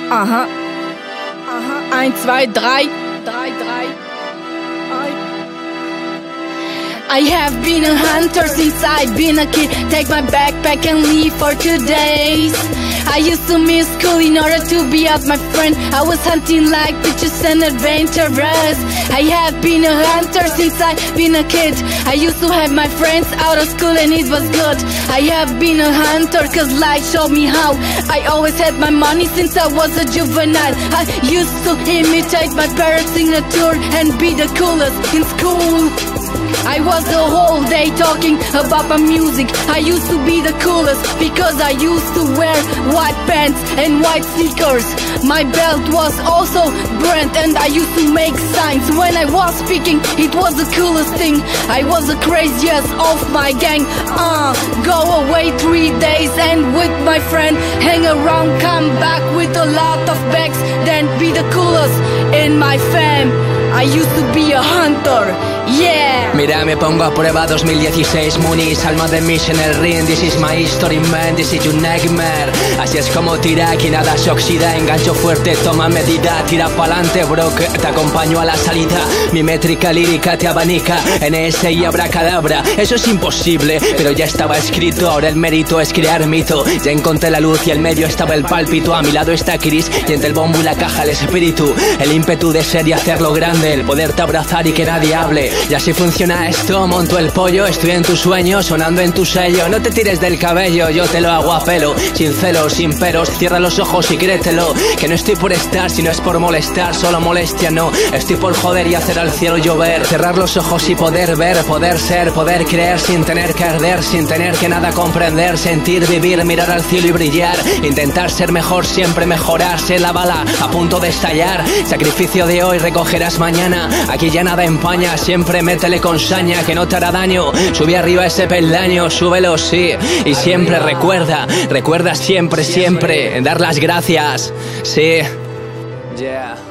Aha. Aha. 1, 2, 3. 3, 3. I have been a hunter since I've been a kid. Take my backpack and leave for 2 days. I used to miss school in order to be out my friend. I was hunting like bitches and adventurers. I have been a hunter since I've been a kid. I used to have my friends out of school and it was good. I have been a hunter cause life showed me how. I always had my money since I was a juvenile. I used to imitate my parents' signature and be the coolest in school. I was the whole day talking about my music. I used to be the coolest because I used to wear white pants and white sneakers. My belt was also brand and I used to make signs. When I was speaking, it was the coolest thing. I was the craziest of my gang. Go away 3 days and with my friend hang around, come back with a lot of bags, then be the coolest in my fam. I used to be a hunter, yeah. Mira, me pongo a prueba 2016, Muniz, alma de mis en el ring. This is my history, man, this is your nightmare. Así es como tira, aquí nada se oxida. Engancho fuerte, toma medida, tira pa'lante, bro, que te acompaño a la salida. Mi métrica lírica te abanica, NS y abracadabra. Eso es imposible, pero ya estaba escrito. Ahora el mérito es crear mito. Ya encontré la luz y el medio estaba el pálpito. A mi lado está Chris y entre el bombo y la caja el espíritu. El ímpetu de ser y hacerlo grande, el poderte abrazar y que nadie hable. Y así funciona esto, monto el pollo. Estoy en tu sueño, sonando en tu sello. No te tires del cabello, yo te lo hago a pelo. Sin celos, sin peros, cierra los ojos y créetelo. Que no estoy por estar, si no es por molestar. Solo molestia no, estoy por joder y hacer al cielo llover. Cerrar los ojos y poder ver, poder ser, poder creer. Sin tener que arder, sin tener que nada comprender. Sentir, vivir, mirar al cielo y brillar. Intentar ser mejor, siempre mejorarse. La bala a punto de estallar. Sacrificio de hoy, recogerás mañana. Aquí ya nada empaña, siempre métele con saña, que no te hará daño. Sube arriba ese peldaño, súbelo sí. Y siempre recuerda, recuerda siempre, siempre dar las gracias. Sí. Yeah.